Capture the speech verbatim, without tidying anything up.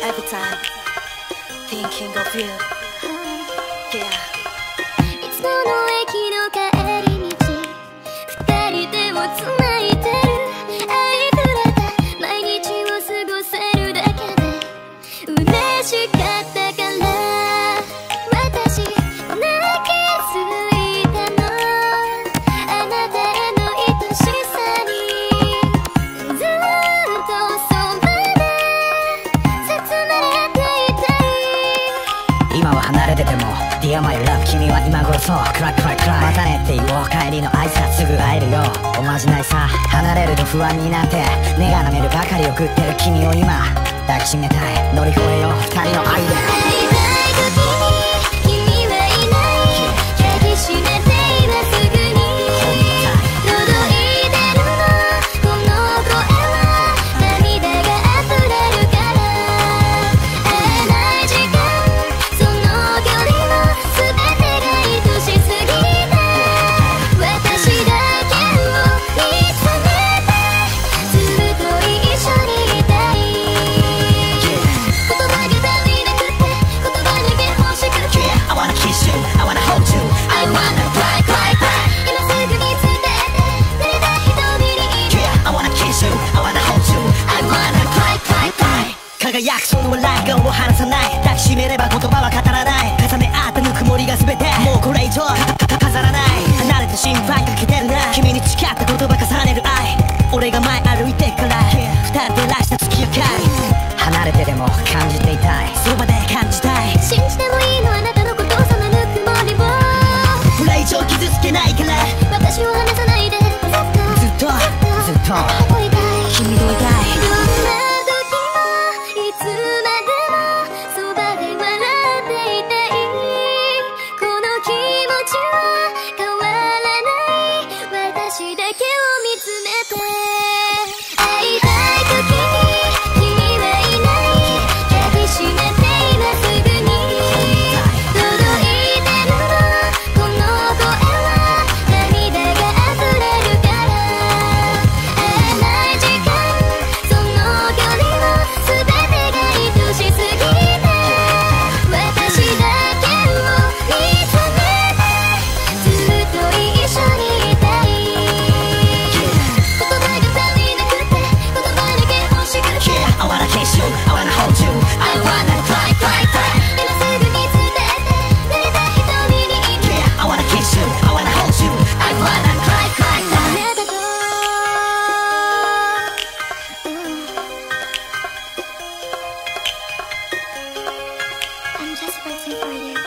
Every time thinking of you. Yeah. いつもの駅の帰り道、二人でも繋いでる。愛くれた毎日を過ごせるだけで嬉しかったから、私も泣きついたの。あなたへの愛しさにずっとそばで包まれていたい。 今は離れてても Dear my love 君は今頃そうクライクライクライまたねって言おう帰りの挨拶すぐ会えるよおまじないさ離れると不安になって根がなめるばかり送ってる君を今抱きしめたい乗り越えよう二人の愛で会いたい時に君はいない抱きしめて今すぐに届いてるのこの声は涙が溢れるから会えない時間その距離も全てが愛しすぎて私だけを見つめてずっと一緒にいたい言葉が足りなくて言葉だけ欲しくて Yeah, I wanna kiss you, I wanna hold you I wanna cry, cry, cry 今すぐに伝えて濡れた瞳に Yeah, I wanna kiss you, I wanna hold you I wanna cry, cry, cry 輝くその笑い顔を離さない抱きしめれば言葉は語らない重ね合ったぬくもりが全てもうこれ以上飾らない離れて心配かけてるな君に誓った言葉重ねる愛俺が前歩いてから二人でらした月明かり離れてでも感じていたいそばで感じたい信じてもいいのあなたのことそのぬくもりをこれ以上傷つけないから私を離さないでずっとずっとずっとあなたといたい君といたいどんな時もいつまでもそばで笑っていたいこの気持ちは変わらない私だけを見つめて会いたい時に君はいない抱きしめて今すぐに届いてるのこの声は涙が溢れるから会えない時間その距離も全てが愛しすぎて私だけを見つめてずっと一緒にいたい言葉が足りなくて言葉だけ欲しくて Yeah, I wanna kiss you, I wanna hold you I wanna cry, cry, cry 今すぐに伝えて濡れた瞳に Yeah, I wanna kiss you, I wanna hold you I wanna cry, cry, あ cry なたとI'm just waiting for you